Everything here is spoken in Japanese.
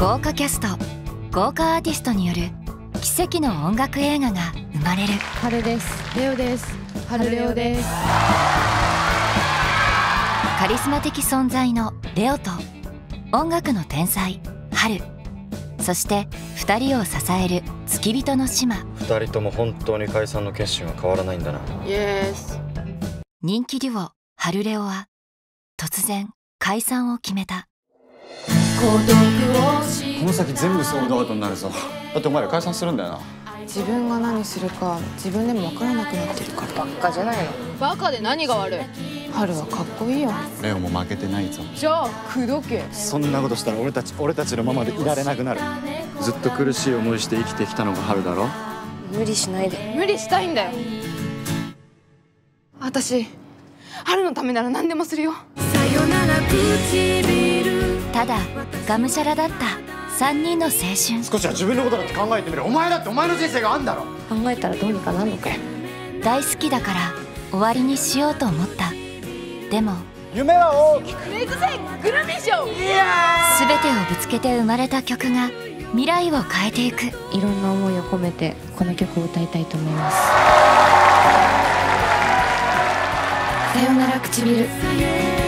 豪華キャスト、豪華アーティストによる奇跡の音楽映画が生まれる。 春です。レオです。春レオです。 カリスマ的存在のレオと音楽の天才春、そして2人を支える付き人の島。 2人とも本当に解散の決心は変わらないんだな。 イエス。 人気デュオ春レオは突然解散を決めた。 この先全部ソールドアウトになるぞ。だってお前ら解散するんだよな。 自分が何するか自分でも分からなくなってるから。バカじゃないの。バカで何が悪い。春はかっこいいよ。 レオも負けてないぞ。 じゃあ口説け。 そんなことしたら俺たちのままでいられなくなる。ずっと苦しい思いして生きてきたのが春だろ。 無理しないで。無理したいんだよ。私春のためなら何でもするよ。 ただがむしゃらだった3人の青春。 少しは自分のことだって考えてみろ。お前だってお前の人生があんだろ。 考えたらどうにかなるのかよ。 大好きだから終わりにしようと思った。でも夢は大きく。 レグゼグラミー賞。 全てをぶつけて生まれた曲が未来を変えていく。 いろんな思いを込めてこの曲を歌いたいと思います。さよなら唇。